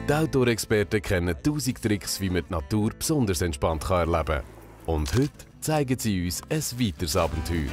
Die Outdoor-Experten kennen 1000 Tricks, wie man die Natur besonders entspannt erleben kann. Und heute zeigen sie uns ein weiteres Abenteuer.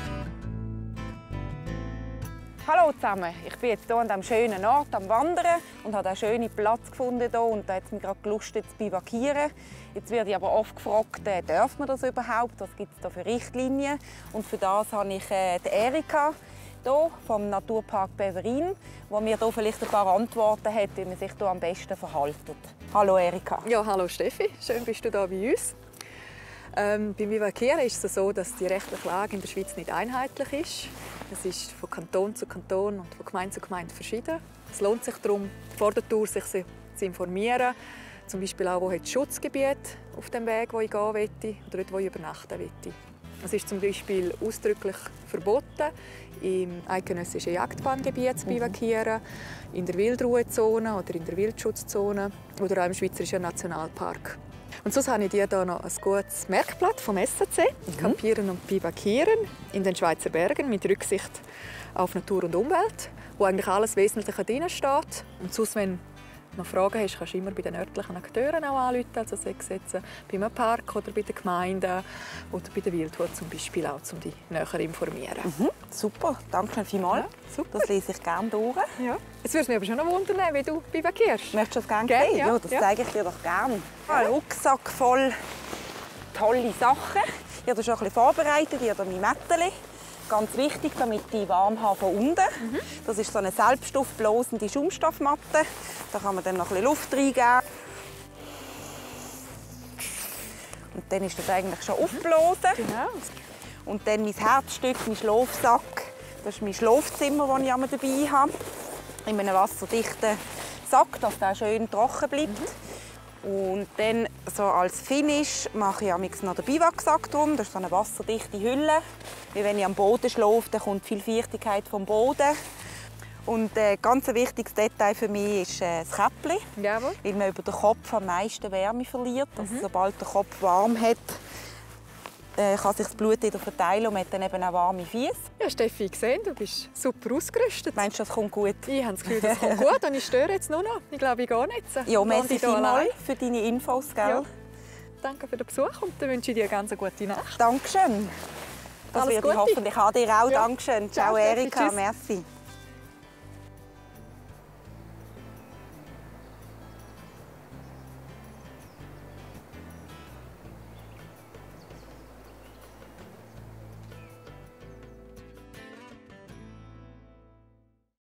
Hallo zusammen, ich bin jetzt hier an diesem schönen Ort am Wandern und habe einen schönen Platz gefunden hier und da hat es mich gerade gelustet zu bivakieren. Jetzt werde ich aber oft gefragt, darf man das überhaupt? Was gibt es da für Richtlinien? Und für das habe ich die Erika hier vom Naturpark Beverin, die mir hier vielleicht ein paar Antworten hat, wie man sich hier am besten verhält. Hallo Erika. Ja, hallo Steffi, schön bist du hier bei uns. Beim Bivakieren ist es so, dass die rechtliche Lage in der Schweiz nicht einheitlich ist. Es ist von Kanton zu Kanton und von Gemeinde zu Gemeinde verschieden. Es lohnt sich darum, vor der Tour sich zu informieren. Zum Beispiel auch, wo hat das Schutzgebiet auf dem Weg, wo ich gehen möchte, oder dort, wo ich übernachten möchte. Es ist zum Beispiel ausdrücklich verboten, im eidgenössischen Jagdbahngebiet zu bivakieren, in der Wildruhezone oder in der Wildschutzzone oder auch im Schweizerischen Nationalpark. Und sonst habe ich dir hier noch ein gutes Merkblatt vom SAC, Campieren und Bivakieren in den Schweizer Bergen mit Rücksicht auf Natur und Umwelt, wo eigentlich alles Wesentliche drin steht. Und sonst, wenn du noch Fragen hast, kannst du immer bei den örtlichen Akteuren auch anrufen, also sei es jetzt bei einem Park oder bei der Gemeinde oder bei der Wildhut zum Beispiel auch, um dich näher zu informieren. Super, danke vielmals. Ja, super. Das lese ich gerne durch. Ja. Jetzt würde es mich aber schon noch wundern, wie du bivakierst. Möchtest du das gerne Gerne, sehen? ja. Ja, das zeige ich dir doch gerne. Ein Rucksack voll tolle Sachen. Ich habe das schon ein bisschen vorbereitet. Ich habe hier mein Mätteli. Ganz wichtig, damit ich warm habe von unten. Das ist so eine selbststoffblasende Schaumstoffmatte. Da kann man dann noch ein bisschen Luft reingeben. Und dann ist das eigentlich schon aufgeblasen. Genau. Und dann mein Herzstück, mein Schlafsack. Das ist mein Schlafzimmer, das ich immer dabei habe. In einem wasserdichten Sack, dass der schön trocken bleibt. Und dann so als Finish mache ich amigs noch den Biwaksack drum. Das ist so eine wasserdichte Hülle. Wie wenn ich am Boden schlafe, dann kommt viel Feuchtigkeit vom Boden. Und ein ganz wichtiges Detail für mich ist das Käppli. Jawohl. Weil man über den Kopf am meisten Wärme verliert. Also sobald der Kopf warm hat, kann sich das Blut wieder verteilen und man hat dann eben auch warme Füße. Ja, Steffi, gesehen, du bist super ausgerüstet. Meinst du, das kommt gut? Ich habe das Gefühl, das kommt gut und ich störe jetzt nur noch. Ich glaube, ich gehe nicht. Ja, merci vielmals allein. für deine Infos. Gell? Ja. Danke für den Besuch und dann wünsche ich dir eine ganz gute Nacht. Dankeschön. Das Alles werde ich Gute. hoffentlich auch dir auch. Ja. Dankeschön. Ciao, Ciao Steffi. Erika, Tschüss. merci.